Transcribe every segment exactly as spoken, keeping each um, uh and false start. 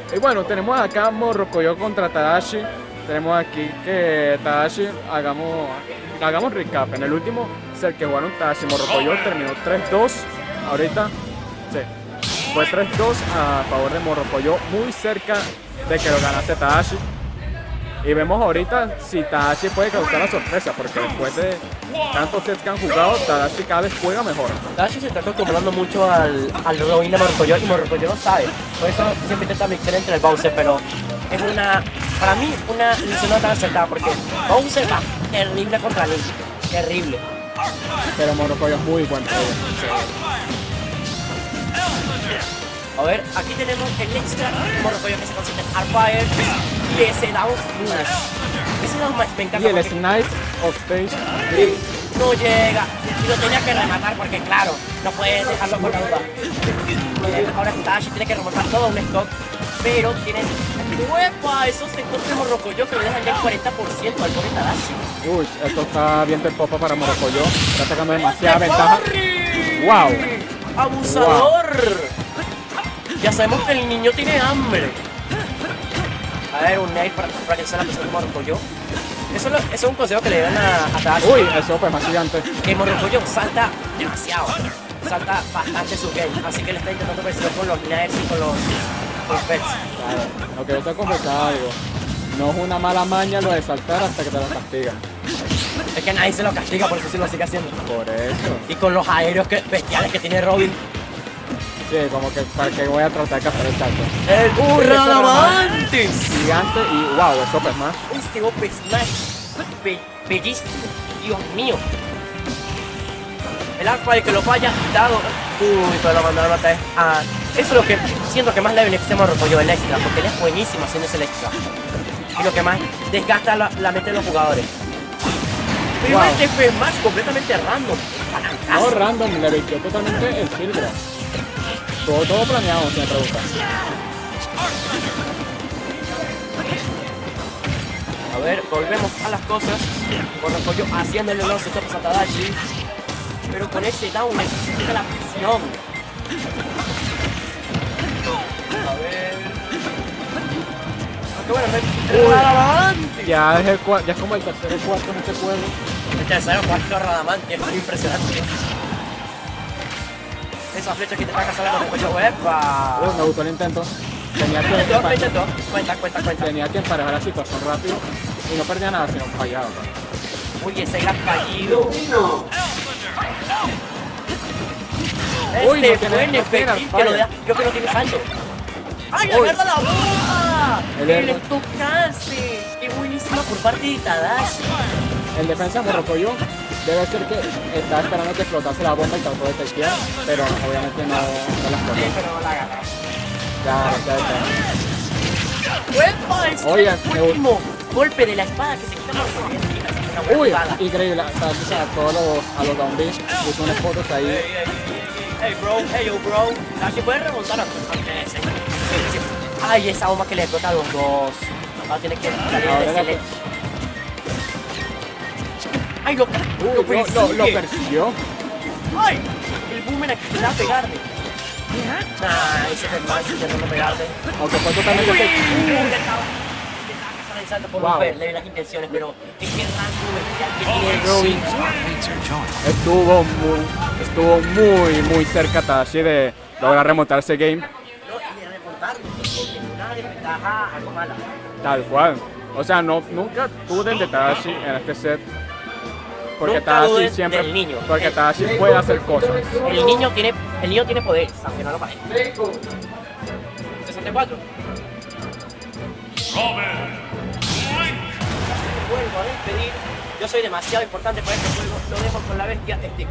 Y bueno, tenemos acá Morrocoyo contra Tadashi. Tenemos aquí que Tadashi, hagamos, hagamos recap. En el último set que jugaron Tadashi y Morrocoyo terminó tres dos. Ahorita, sí, fue tres dos a favor de Morrocoyo, muy cerca de que lo ganase Tadashi. Y vemos ahorita si Tadashi puede causar la sorpresa, porque después de tantos sets que han jugado, Tadashi cada vez juega mejor. Tadashi se está acostumbrando mucho al, al Robin de Morrocoyo y Morrocoyo no sabe. Por eso siempre intenta mixar entre el Bowser, pero es una, para mí, una misión no tan acertada, porque Bowser va terrible contra Link, terrible. Pero Morrocoyo es muy buen player. A ver, aquí tenemos el extra Morrocoyo que se consigue en Hardfire y ese down Smash. Ese down Smash me Y encanta el porque Snipe of Stage. no llega y lo tenía que rematar porque claro, no puedes dejarlo con la duda. Eh, Ahora Tadashi tiene que remontar todo un stock, pero tiene... ¡Uepa! Esos sectores de Morrocoyo que le dejan ya el cuarenta por ciento al pobre Tadashi. Uy, esto está bien de popa para Morrocoyo. Está sacando demasiada ventaja. ¡Wow! ¡Abusador! Ya sabemos que el niño tiene hambre. A ver, un nail para, para que sea la persona de Morrocoyo. Eso, lo, eso es un consejo que le dan a, a Tadashi. Uy, el sopa es más gigante. Que Morrocoyo salta demasiado. Salta bastante su game. Así que le está intentando vencer con los nails y con los, los pets. Claro, lo que yo te he conversado algo. No es una mala maña lo de saltar hasta que te lo castigan. Es que nadie se lo castiga, por eso sí lo sigue haciendo. Por eso. Y con los aéreos que, bestiales que tiene Robin. Sí, como que para que voy a tratar de hacer el salto. ¡El Burradamantis! Gigante y wow, el sopa es más. Este golpe Smash. Be bellísimo. Dios mío. El Arcfire que lo falla, dado. Uy, pero lo mandaron otra vez. Ah, eso es lo que siento que más le beneficia a Morrocoyo, el extra, porque él es buenísimo haciendo ese extra. Y lo que más desgasta la, la mente de los jugadores. Pero Wow. este fue Smash completamente random. No random, le vistió totalmente el filtro. Todo, todo planeado, si me preguntas. A ver, volvemos a las cosas. Morrocoyo haciéndole los setups a Tadashi. Pero con ese down necesita la presión. A ver. Aunque bueno, Uy. Radamante. Ya es, el, cua- ya es como el tercer o cuarto en este juego. El tercero cuarto Radamante es muy impresionante. Esa flecha que te está cazando con el cuello web. Uy, me gustó el intento. Tenía que, Intentó, empa- intentó. Cuenta, cuenta, cuenta. tenía que emparejar la situación rápido y no perdía nada, sino fallaba. Uy, ese gran fallido. Uy, Este no tiene- buen no tiene efectil que lo fire. deja. Yo creo que no tiene salto. ¡Ay, Uy. agarra la bomba! El ¡El error. estocase! ¡Qué buenísima por parte de Tadashi! El defensa Morrocoyo debe ser que estaba esperando que explotase la bomba y trató de tequear, pero obviamente no, no la explotó. Sí, pero no la agarra. Ya, ya, ¡Uepa! ¡Es Oye, el me último golpe de la espada que se quita por corriente! Una ya. Uy, buena jugada. increíble. O sea, o sea, a todos los, a los down B puso unas fotos ahí. Hey, hey, hey, bro, hey, yo, bro. Tadashi puede remontar ante ese. Sí, sí. ¡Ay, esa bomba que le explota a los dos! Ahora tiene que salir Ahora de la- ese ledge. ¡Ay, lo, Uy, lo lo, lo, persigue! lo persiguió. ¡Ay! El boomerang que intentaba pegarle. Nah, ese fue el Smash intentando pegarle. Aunque fue totalmente Uy, fake. intentaba cazar el salto por Wow. no verle las intenciones, pero es que el rango bestial que tiene Robin. Estuvo muy, estuvo muy, muy cerca Tadashi de lograr remontar ese game. No, y de remontarlo, porque en una desventaja algo mala. Tal cual. O sea, no, nunca duden de Tadashi en este set. Porque Nunca Tadashi duden siempre. del niño. Porque Tadashi puede hacer cosas. El niño tiene, el niño tiene poderes, aunque no lo parezca. sesenta y cuatro. Vuelvo a despedir. Yo soy demasiado importante para este juego. Lo dejo con la bestia Styx.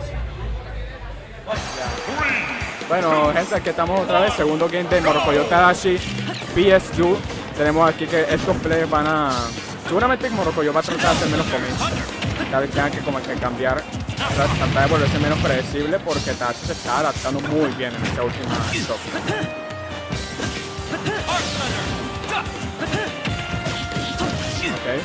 Bueno, gente, aquí estamos otra vez. Segundo game de Morrocoyo Tadashi P S dos. Tenemos aquí que estos players van a. Seguramente Morrocoyo va a tratar de hacer menos commits. Cada vez tengan que como que cambiar, tratar de volverse menos predecible porque Tadashi se está adaptando muy bien en esta última stop. Okay.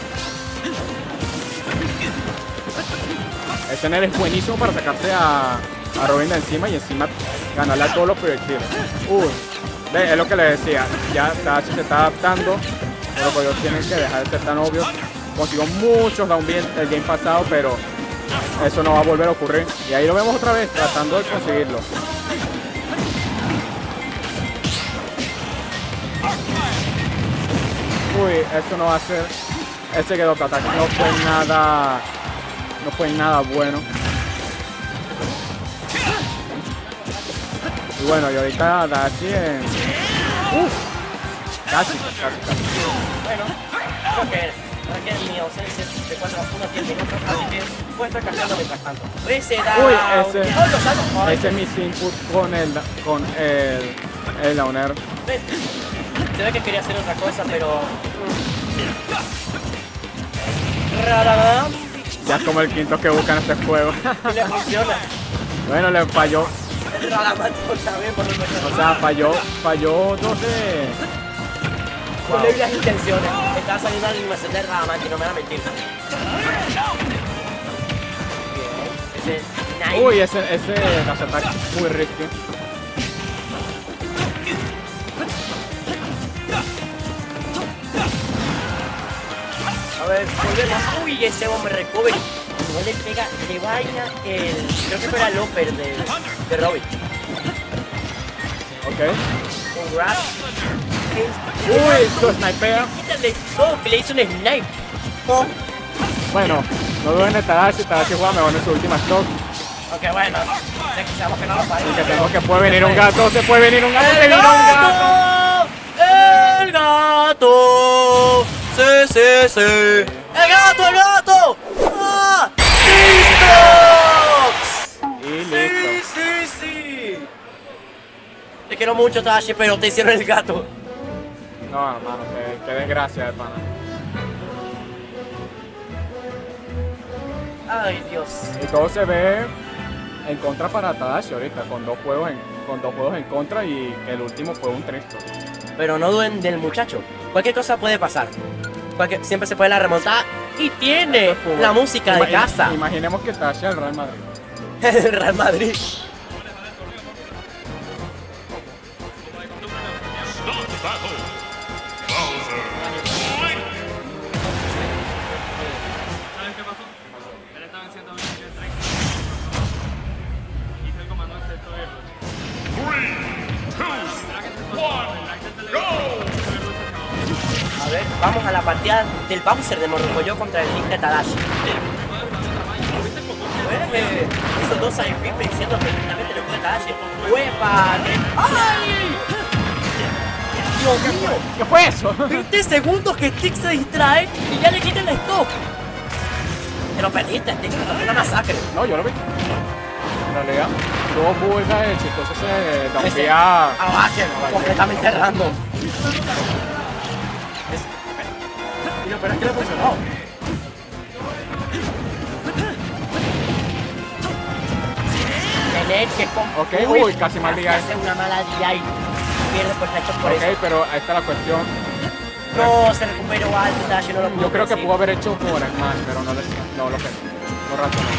Este Ner es buenísimo para sacarse a, a Robin de encima y encima ganarle a todos los proyectiles. Uy, Ve, es lo que le decía, ya Tadashi se está adaptando, pero pues ellos tienen que dejar de ser tan obvios. Consiguió muchos down B el game pasado, pero eso no va a volver a ocurrir. Y ahí lo vemos otra vez, tratando de conseguirlo. Uy, eso no va a ser... Ese Gedo Attack no fue nada... No fue nada bueno. Y bueno, y ahorita Dashi en... Uf, casi, casi, casi. Bueno, creo que, creo que mi ausencia de cuatro a uno diez minutos, así que voy a estar cambiando mientras tanto. Ese da... Uy, ese, ¡Oh, lo saco! ese es mi input con el, con el, el downer. Se ve que quería hacer otra cosa, pero... Radadam. Ya es como el quinto que buscan este juego. Y le funciona. Bueno, le falló. El Radamant también, por lo menos. O sea, falló, falló dos de... Con las intenciones. Estaba saliendo la animación de Radamant y no me van a mentir. Bien. Ese... Nice. Uy, ese, ese dash attack muy risky. A ver, volvemos. Uy, ese hombre recovery. No le pega de vaina el... Creo que fuera el upper de, de Robin. Ok. Con grab. Uy, su snipea. Quítale todo, que le hizo un snipe. Oh. Bueno, no duden de Tadashi. Tadashi juega mejor en su última stock. Ok, bueno. Sé que sabemos que no lo parece. Que tengo que puede venir un gato. Se puede venir un gato. Se vino un gato. ¡El gato! ¡Sí, sí, sí! ¡El gato, el gato! ¡Ah! ¡Listo! Y ¡Sí, listo. sí, sí! Te quiero mucho, Tadashi, pero te hicieron el gato. No, hermano, qué, qué desgracia de pana. Ay, Dios. Y todo se ve en contra para Tadashi ahorita, con dos juegos en, con dos juegos en contra y el último fue un tristo. Pero no duden del muchacho. Cualquier cosa puede pasar. Cualquier, siempre se puede la remontar. Y tiene la música de Ima- casa. Imaginemos que Tadashi es el Real Madrid. El Real Madrid. ¿Sabes qué pasó? Él estaba en ciento veinte treinta. Hizo el comando de centro de A ver, vamos a la partida del Bowser de Morrocoyo contra el Link de Tadashi. Eh, esos dos I P diciendo perfectamente lo que es Tadashi. ¡Huepa! ¡Ay! ¡Dios mío! ¿Qué fue eso? veinte segundos que Stick se distrae y ya le quitan el stop. Te lo perdiste, Stick. Fue una masacre. No, yo lo vi. En realidad, tuvo muy buena éxito. Ese se Ese- dampea. Abaje, completamente random. Pero, pero es que le funcionó. Tener que con... Ok, uy, casi mal D I. Hace una mala D I. Pierde por hecho por Ok, eso. pero ahí está la cuestión. No, se recuperó alto, Dashi no lo pudo Yo creo que conseguir. pudo haber hecho por Smash, pero no, le, no lo pensé. Por rato no.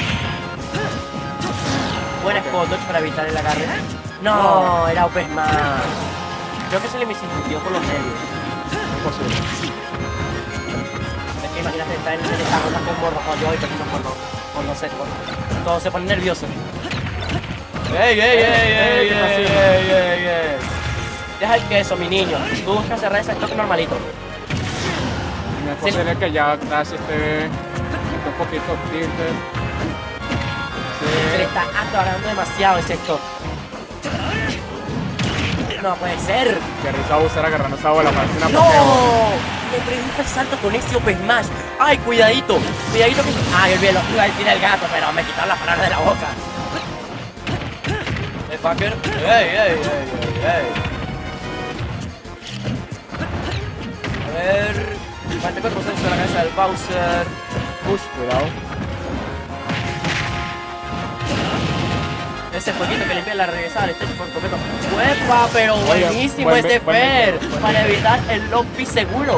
Buen Ok. spot dodge para evitar el agarre. No, era Open Smash. Creo que se le misinterpretó por los nervios. Es posible. Es que imagínate estar en esa ronda con Morrocoyo y perdiendo por dos. Por no sé, por... Todos se ponen nerviosos. ¡Ey, ey, ey, ey, ¿qué pasó? ey, ey, ey! Deja el queso, mi niño. Tú buscas cerrar ese stock normalito. No es posible que ya Tadashi esté, esté un poquito tilted. Se le Sí. está atorando demasiado ese stock. No puede ser. Que risa usar agarrando esa bola, parece una ¡No! Pokémon. Le pregunta el salto con ese Open Smash. ¡Ay, cuidadito! Cuidadito que... ¡Ay, olvídalo! Iba a decir el gato, pero me quitaron las palabras de la boca. El fucker. ¡Ey, ey, ey, ey, ey! A ver... cuarenta y cuatro por ciento de la cabeza del Bowser. Push, cuidado. Ese fueguito que limpia la regresada al stage por completo. ¡Huepa! Pero Oye, buenísimo buen- este buen- Fer. buen- buen- Para evitar el lock-pi seguro.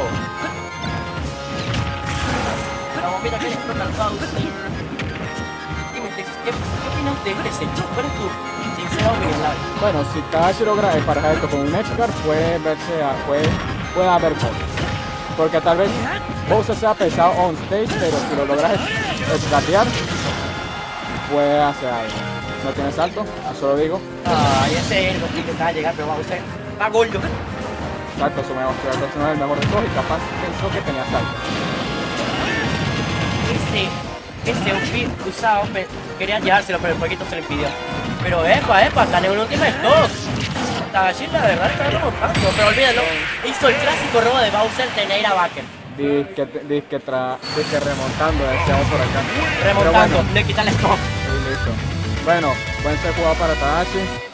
La bombita que le explota al Bowser. Dime, Tex, ¿qué, ¿qué opinas de este set? ¿Cuál es tu Sincero opinión, la verdad. Bueno, si Tadashi logra emparejar esto con un Edgar, puede verse, a, puede, puede haber gol. Porque tal vez Bowser sea pesado on stage, pero si lo logras escatear, puede hacer algo. No tiene salto, eso lo digo. Ay, ese es lo que intentaba llegar, pero va a usted. Va gordo. Salto, eso me mostró que no es el mejor de todos y capaz pensó que tenía salto. Ese, ese outfit usado, pe- quería llevárselo, pero el poquito se le impidió. Pero epa, epa, gané un último stock. Tadashi la verdad está remontando, pero olvídalo. Hizo el clásico robo de Bowser de Neira Baker. Disque, disque, tra, disque remontando, decíamos por acá. Remontando, Pero bueno, le quita el stock. sí, listo. Bueno, buen ser jugado para Tadashi.